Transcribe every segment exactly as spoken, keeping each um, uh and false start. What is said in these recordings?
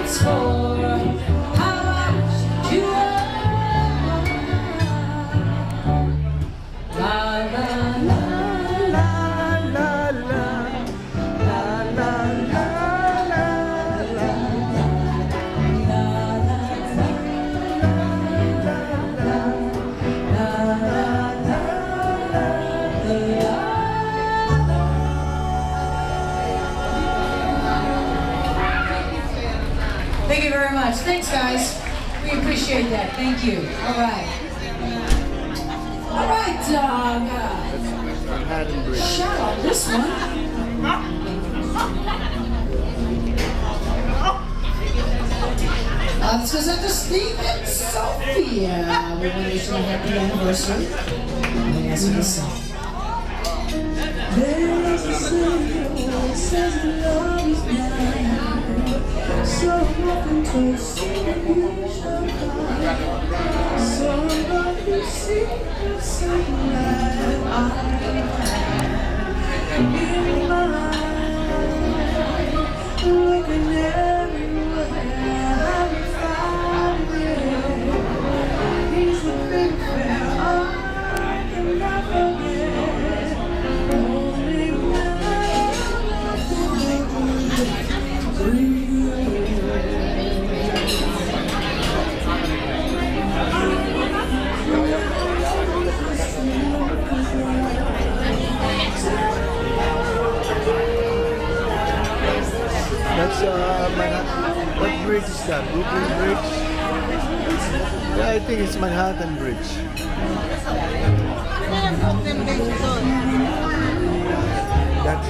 it's for how much you love. La la la la la la la la la la Thank you very much. Thanks, guys. We appreciate that. Thank you. All right. All right, uh, shout out this one. Uh, this goes out to Steve and Sophia. We want to wish you a happy anniversary. And that's what this song. There's a saying that says love is blind. So often to see you shall find somebody secret sunlight I have in mind. Looking everywhere, I'm finding he's the big fair I cannot forget. Only when That's uh, Manhattan. What bridge is that? Brooklyn Bridge? Yeah, I think it's Manhattan Bridge. That's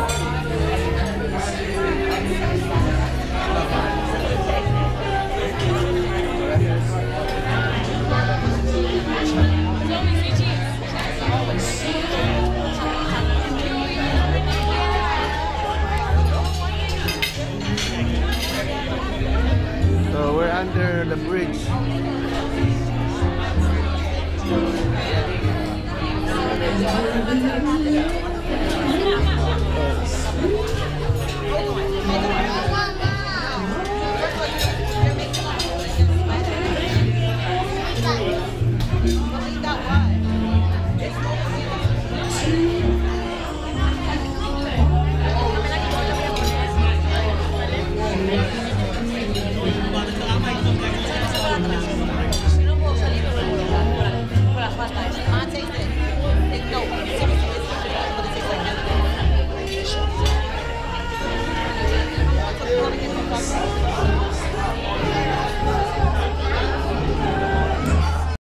so we're under the bridge. Yes.